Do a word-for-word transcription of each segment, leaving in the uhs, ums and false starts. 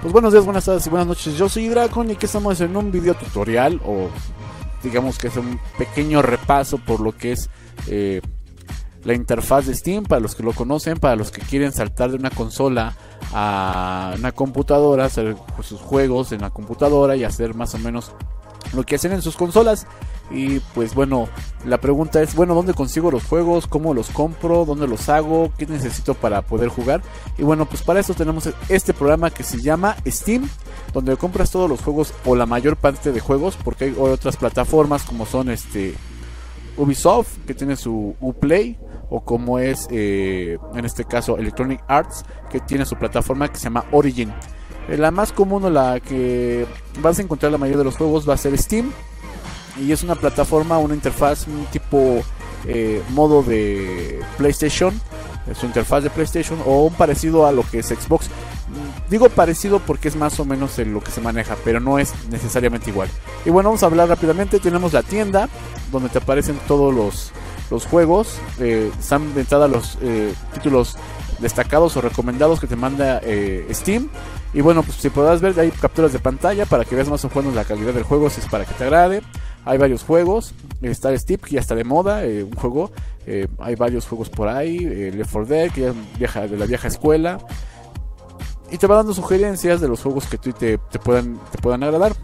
Pues buenos días, buenas tardes y buenas noches. Yo soy Dracon y aquí estamos en un video tutorial, o digamos que es un pequeño repaso por lo que es eh, la interfaz de Steam, para los que lo conocen, para los que quieren saltar de una consola a una computadora, hacer sus juegos en la computadora y hacer más o menos lo que hacen en sus consolas. Y pues bueno, la pregunta es, bueno, ¿dónde consigo los juegos? ¿Cómo los compro? ¿Dónde los hago? ¿Qué necesito para poder jugar? Y bueno, pues para eso tenemos este programa que se llama Steam, donde compras todos los juegos o la mayor parte de juegos, porque hay otras plataformas como son este Ubisoft, que tiene su Uplay, o como es eh, en este caso Electronic Arts, que tiene su plataforma que se llama Origin. Eh, la más común o la que vas a encontrar la mayoría de los juegos va a ser Steam. Y es una plataforma, una interfaz, un tipo eh, modo de PlayStation, su interfaz de PlayStation, o un parecido a lo que es Xbox. Digo parecido porque es más o menos en lo que se maneja, pero no es necesariamente igual. Y bueno, vamos a hablar rápidamente. Tenemos la tienda, donde te aparecen todos los, los juegos. Eh, están de entrada los eh, títulos destacados o recomendados que te manda eh, Steam. Y bueno, pues si podrás ver, hay capturas de pantalla para que veas más o menos la calidad del juego, si es para que te agrade. Hay varios juegos, está el Steep, que ya está de moda, eh, un juego, eh, hay varios juegos por ahí, eh, Left four Dead, que ya viaja de la vieja escuela, y te va dando sugerencias de los juegos que tú te, te, puedan, te puedan agradar.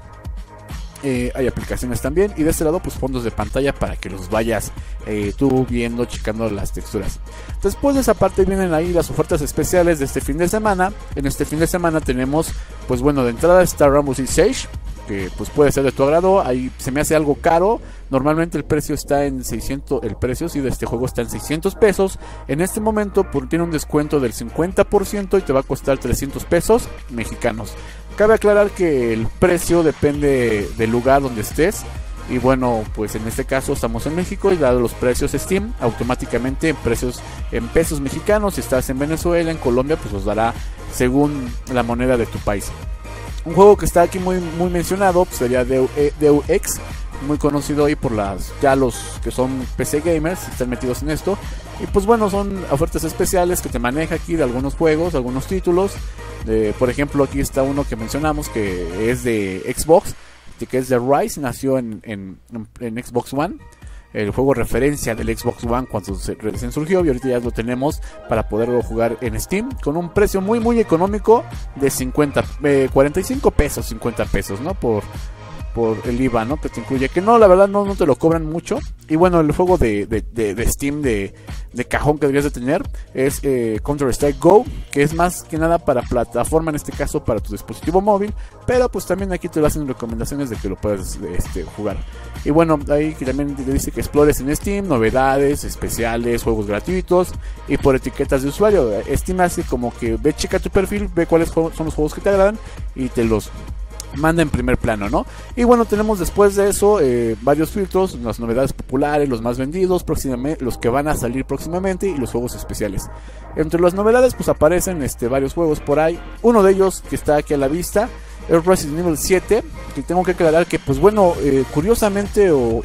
Eh, hay aplicaciones también, y de este lado pues fondos de pantalla para que los vayas eh, tú viendo, checando las texturas. Después de esa parte vienen ahí las ofertas especiales de este fin de semana. En este fin de semana tenemos, pues bueno, de entrada está Rainbow Six Siege, que pues puede ser de tu agrado. Ahí se me hace algo caro. Normalmente el precio está en seiscientos, el precio sí de este juego está en seiscientos pesos. En este momento por, tiene un descuento del cincuenta por ciento y te va a costar trescientos pesos mexicanos. Cabe aclarar que el precio depende del lugar donde estés. Y bueno, pues en este caso estamos en México, y dado los precios Steam, automáticamente en precios en pesos mexicanos. Si estás en Venezuela, en Colombia, pues los dará según la moneda de tu país. Un juego que está aquí muy, muy mencionado pues sería Deus Ex, muy conocido ahí por las ya los que son P C gamers, están metidos en esto. Y pues bueno, son ofertas especiales que te maneja aquí de algunos juegos, algunos títulos. De, por ejemplo, aquí está uno que mencionamos que es de Xbox, que es de Rise, nació en, en, en Xbox One. El juego referencia del Xbox One cuando se, recién surgió, y ahorita ya lo tenemos para poderlo jugar en Steam con un precio muy muy económico de cincuenta, eh, cuarenta y cinco pesos, cincuenta pesos, ¿no? Por, por el I V A, ¿no? Que te incluye, que no, la verdad no, no te lo cobran mucho. Y bueno, el juego de, de, de, de Steam de, de cajón que deberías de tener es eh, Counter Strike Go, que es más que nada para plataforma, en este caso para tu dispositivo móvil, pero pues también aquí te lo hacen recomendaciones de que lo puedas este, jugar. Y bueno, ahí que también te dice que explores en Steam, novedades, especiales, juegos gratuitos y por etiquetas de usuario. Steam hace como que ve, checa tu perfil, ve cuáles son los juegos que te agradan y te los manda en primer plano, ¿no? Y bueno, tenemos después de eso eh, varios filtros, las novedades populares, los más vendidos próximamente, los que van a salir próximamente, y los juegos especiales. Entre las novedades pues aparecen este, varios juegos por ahí. Uno de ellos que está aquí a la vista es Resident Evil siete, que tengo que aclarar que pues bueno, eh, curiosamente o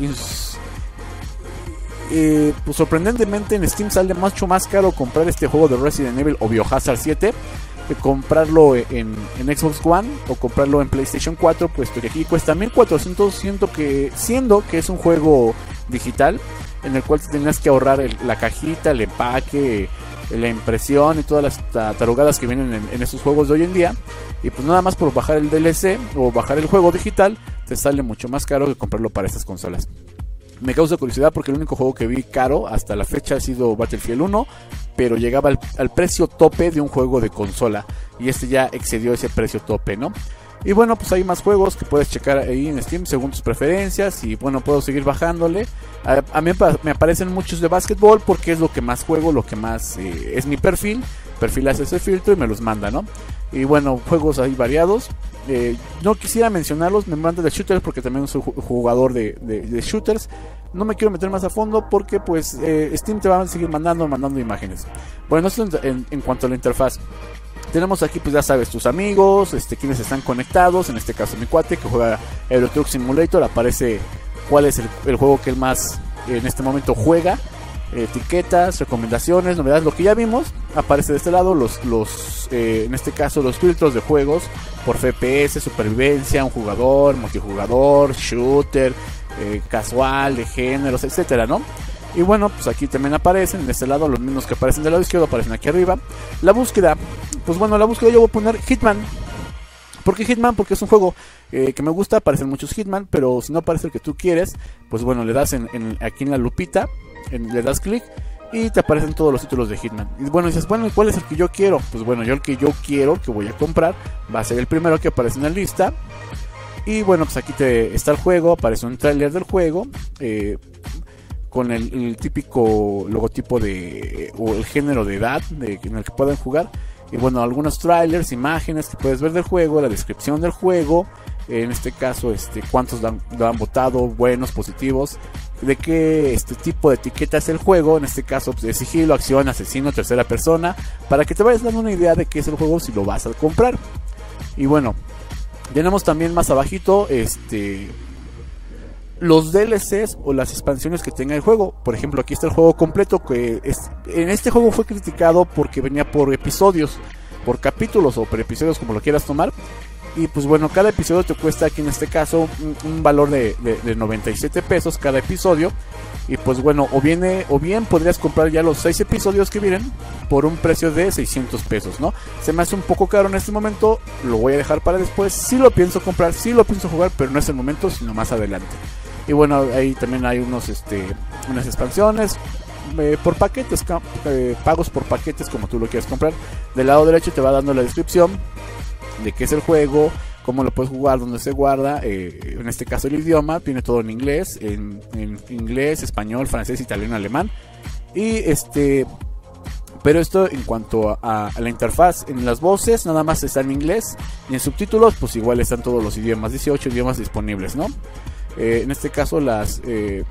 eh, pues sorprendentemente en Steam sale mucho más caro comprar este juego de Resident Evil o Biohazard siete que comprarlo en, en Xbox One o comprarlo en PlayStation cuatro, puesto que aquí cuesta mil cuatrocientos, siendo que, siendo que es un juego digital en el cual tenías que ahorrar el, la cajita, el empaque, la impresión y todas las tarugadas que vienen en, en estos juegos de hoy en día. Y pues nada más por bajar el D L C o bajar el juego digital te sale mucho más caro que comprarlo para estas consolas. Me causa curiosidad porque el único juego que vi caro hasta la fecha ha sido Battlefield uno, pero llegaba al, al precio tope de un juego de consola, y este ya excedió ese precio tope, ¿no? Y bueno, pues hay más juegos que puedes checar ahí en Steam según tus preferencias, y bueno, puedo seguir bajándole. A, a mí me aparecen muchos de básquetbol porque es lo que más juego, lo que más eh, es mi perfil. Perfil hace ese filtro y me los manda, ¿no? Y bueno, juegos ahí variados. Eh, no quisiera mencionarlos, me manda de shooters porque también soy jugador de, de, de shooters. No me quiero meter más a fondo porque pues eh, Steam te va a seguir mandando, mandando imágenes. Bueno, esto en, en, en cuanto a la interfaz. Tenemos aquí pues ya sabes tus amigos, este, quienes están conectados. En este caso mi cuate que juega Euro Truck Simulator, aparece cuál es el, el juego que él más en este momento juega. etiquetas, recomendaciones, novedades, lo que ya vimos. Aparece de este lado los, los eh, en este caso los filtros de juegos por F P S, supervivencia, un jugador, multijugador, shooter, eh, casual, de géneros, etcétera, ¿no? Y bueno, pues aquí también aparecen, de este lado, los mismos que aparecen del lado izquierdo aparecen aquí arriba. La búsqueda, pues bueno, la búsqueda yo voy a poner Hitman. ¿Por qué Hitman? Porque es un juego eh, que me gusta, aparecen muchos Hitman, pero si no aparece el que tú quieres, pues bueno, le das en, en, aquí en la lupita, en, le das clic y te aparecen todos los títulos de Hitman. Y bueno, dices, bueno, ¿y cuál es el que yo quiero? Pues bueno, yo el que yo quiero, que voy a comprar, va a ser el primero que aparece en la lista. Y bueno, pues aquí te, está el juego, aparece un tráiler del juego, eh, con el, el típico logotipo de o el género de edad de, en el que pueden jugar. Y bueno, algunos trailers, imágenes que puedes ver del juego, la descripción del juego, en este caso este cuántos lo han, lo han votado, buenos, positivos, de qué este tipo de etiqueta es el juego, en este caso pues, de sigilo, acción, asesino, tercera persona, para que te vayas dando una idea de qué es el juego si lo vas a comprar. Y bueno, tenemos también más abajito este los D L Cs o las expansiones que tenga el juego. Por ejemplo, aquí está el juego completo, que es, en este juego fue criticado porque venía por episodios, por capítulos o por episodios, como lo quieras tomar. Y pues bueno, cada episodio te cuesta aquí en este caso un, un valor de, de, de noventa y siete pesos cada episodio. Y pues bueno, o viene o bien podrías comprar ya los seis episodios que vienen por un precio de seiscientos pesos, ¿no? Se me hace un poco caro en este momento, lo voy a dejar para después. Sí lo pienso comprar, sí lo pienso jugar, pero no es el momento, sino más adelante. Y bueno, ahí también hay unos este unas expansiones eh, por paquetes, eh, pagos por paquetes, como tú lo quieras comprar. Del lado derecho te va dando la descripción de qué es el juego, cómo lo puedes jugar, dónde se guarda, eh, en este caso el idioma, viene todo en inglés, en, en inglés, español, francés, italiano, alemán. Y este pero esto en cuanto a, a la interfaz, en las voces nada más está en inglés, y en subtítulos pues igual están todos los idiomas, dieciocho idiomas disponibles, ¿no? Eh, en este caso las eh,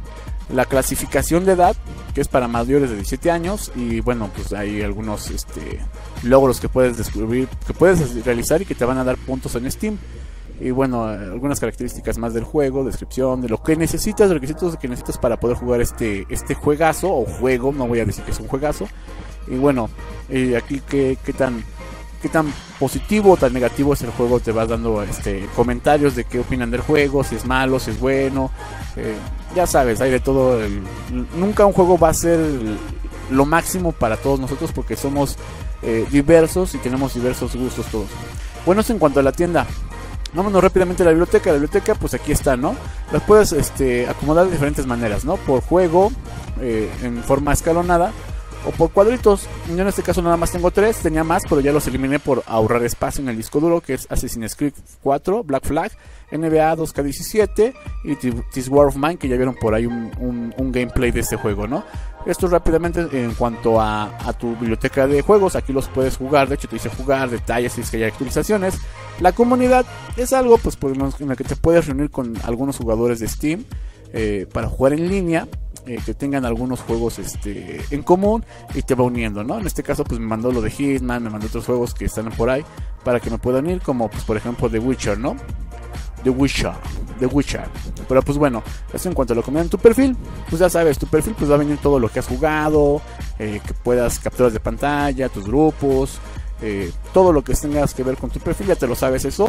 la clasificación de edad, que es para mayores de diecisiete años. Y bueno, pues hay algunos este, logros que puedes descubrir, que puedes realizar y que te van a dar puntos en Steam. Y bueno, algunas características más del juego, descripción de lo que necesitas, requisitos que necesitas para poder jugar este, este juegazo o juego, no voy a decir que es un juegazo. Y bueno, eh, aquí qué, qué tan qué tan positivo o tan negativo es el juego, te vas dando este comentarios de qué opinan del juego, si es malo, si es bueno, eh, ya sabes, hay de todo. El, nunca un juego va a ser el, lo máximo para todos nosotros, porque somos eh, diversos y tenemos diversos gustos todos. Bueno, eso en cuanto a la tienda. Vámonos rápidamente a la biblioteca. La biblioteca, pues aquí está, ¿no? Las puedes este, acomodar de diferentes maneras, ¿no? Por juego, eh, en forma escalonada, o por cuadritos. Yo en este caso nada más tengo tres, tenía más, pero ya los eliminé por ahorrar espacio en el disco duro, que es Assassin's Creed cuatro, Black Flag, N B A dos K diecisiete y This War of Mine, que ya vieron por ahí un, un, un gameplay de este juego, ¿no? Esto rápidamente en cuanto a, a tu biblioteca de juegos, aquí los puedes jugar, de hecho te dice jugar, detalles, si es que hay actualizaciones. La comunidad es algo pues, en el que te puedes reunir con algunos jugadores de Steam eh, para jugar en línea. Eh, que tengan algunos juegos este, en común, y te va uniendo, ¿no? En este caso pues me mandó lo de Hitman, me mandó otros juegos que están por ahí para que me puedan unir, como pues por ejemplo The Witcher, ¿no? The Witcher, The Witcher. Pero pues bueno, eso en cuanto a lo que me dan tu perfil, pues ya sabes, tu perfil pues va a venir todo lo que has jugado, eh, que puedas capturas de pantalla, tus grupos, eh, todo lo que tengas que ver con tu perfil, ya te lo sabes eso.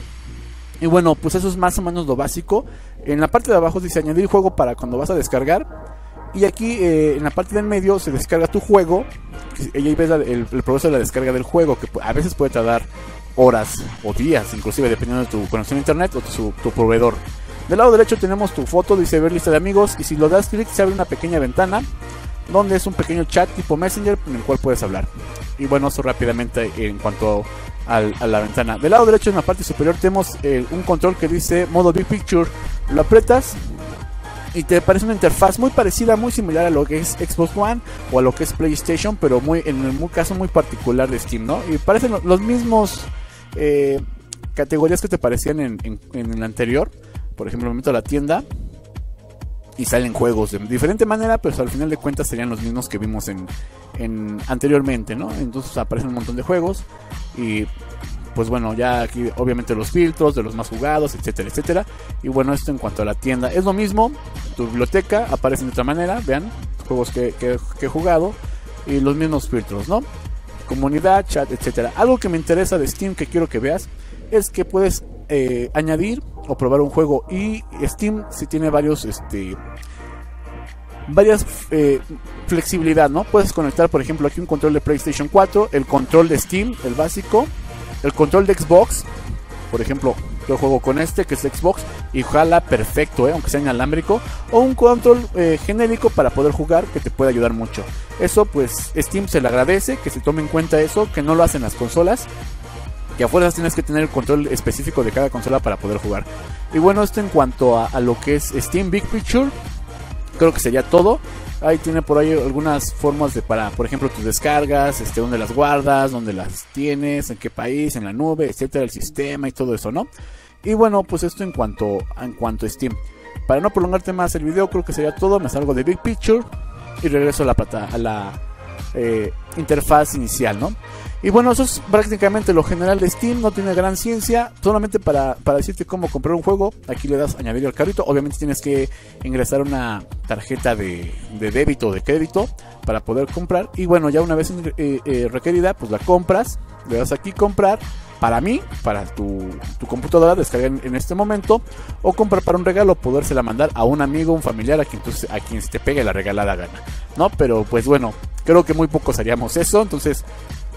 Y bueno, pues eso es más o menos lo básico. En la parte de abajo dice añadir juego para cuando vas a descargar. Y aquí eh, en la parte del medio se descarga tu juego. Y ahí ves la, el, el proceso de la descarga del juego, que a veces puede tardar horas o días, inclusive dependiendo de tu conexión a internet o tu, tu proveedor. Del lado derecho tenemos tu foto, dice ver lista de amigos, y si lo das clic se abre una pequeña ventana donde es un pequeño chat tipo Messenger en el cual puedes hablar. Y bueno, eso rápidamente en cuanto al, a la ventana. Del lado derecho en la parte superior tenemos eh, un control que dice modo Big Picture. Lo aprietas y te parece una interfaz muy parecida, muy similar a lo que es Xbox One o a lo que es PlayStation, pero muy en un caso muy particular de Steam, ¿no? Y parecen los mismos eh, categorías que te parecían en, en, en el anterior. Por ejemplo, me meto a la tienda y salen juegos de diferente manera, pero al final de cuentas serían los mismos que vimos en, en anteriormente, ¿no? Entonces aparecen un montón de juegos y pues bueno, ya aquí obviamente los filtros de los más jugados, etcétera, etcétera. Y bueno, esto en cuanto a la tienda es lo mismo. Tu biblioteca aparece de otra manera, vean, juegos que, que, que he jugado y los mismos filtros, ¿no? Comunidad, chat, etcétera. Algo que me interesa de Steam que quiero que veas es que puedes eh, añadir o probar un juego, y Steam si tiene varios este varias eh, flexibilidad, ¿no? Puedes conectar, por ejemplo, aquí un control de PlayStation cuatro, el control de Steam, el básico, el control de Xbox. Por ejemplo, yo juego con este que es Xbox y jala perfecto, ¿eh? Aunque sea inalámbrico, o un control eh, genérico para poder jugar, que te puede ayudar mucho. Eso pues Steam se le agradece, que se tome en cuenta eso, que no lo hacen las consolas, que a fuerzas tienes que tener el control específico de cada consola para poder jugar. Y bueno, esto en cuanto a, a lo que es Steam Big Picture, creo que sería todo. Ahí tiene por ahí algunas formas de para, por ejemplo, tus descargas, este, dónde las guardas, dónde las tienes, en qué país, en la nube, etcétera, el sistema y todo eso, ¿no? Y bueno, pues esto en cuanto, en cuanto a Steam. Para no prolongarte más el video, creo que sería todo. Me salgo de Big Picture y regreso a la, plata, a la eh, interfaz inicial, ¿no? Y bueno, eso es prácticamente lo general de Steam. No tiene gran ciencia, solamente para, para decirte cómo comprar un juego. Aquí le das añadir al carrito. Obviamente tienes que ingresar una tarjeta de, de débito o de crédito para poder comprar. Y bueno, ya una vez eh, eh, requerida, pues la compras. Le das aquí comprar para mí, para tu, tu computadora, descargar en, en este momento. O comprar para un regalo, podérsela mandar a un amigo, un familiar, a quien, entonces, a quien se te pegue la regalada gana, ¿no? Pero pues bueno, creo que muy pocos haríamos eso. Entonces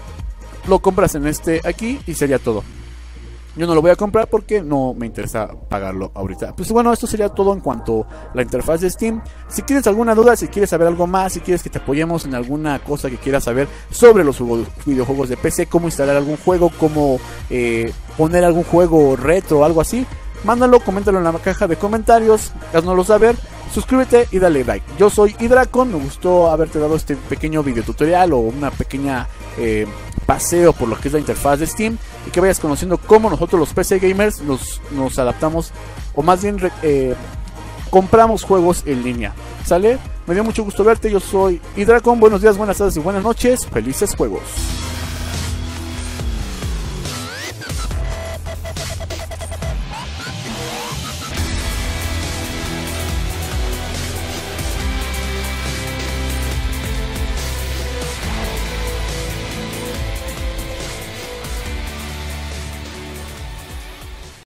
lo compras en este aquí y sería todo. Yo no lo voy a comprar porque no me interesa pagarlo ahorita. Pues bueno, esto sería todo en cuanto a la interfaz de Steam. Si tienes alguna duda, si quieres saber algo más, si quieres que te apoyemos en alguna cosa que quieras saber sobre los videojuegos de P C, cómo instalar algún juego, cómo eh, poner algún juego retro o algo así, mándalo, coméntalo en la caja de comentarios, haznoslo saber, suscríbete y dale like. Yo soy Hydracon, me gustó haberte dado este pequeño video tutorial o una pequeña eh, paseo por lo que es la interfaz de Steam, y que vayas conociendo cómo nosotros los P C gamers nos, nos adaptamos, o más bien eh, compramos juegos en línea. ¿Sale? Me dio mucho gusto verte, yo soy Hydracon, buenos días, buenas tardes y buenas noches, felices juegos.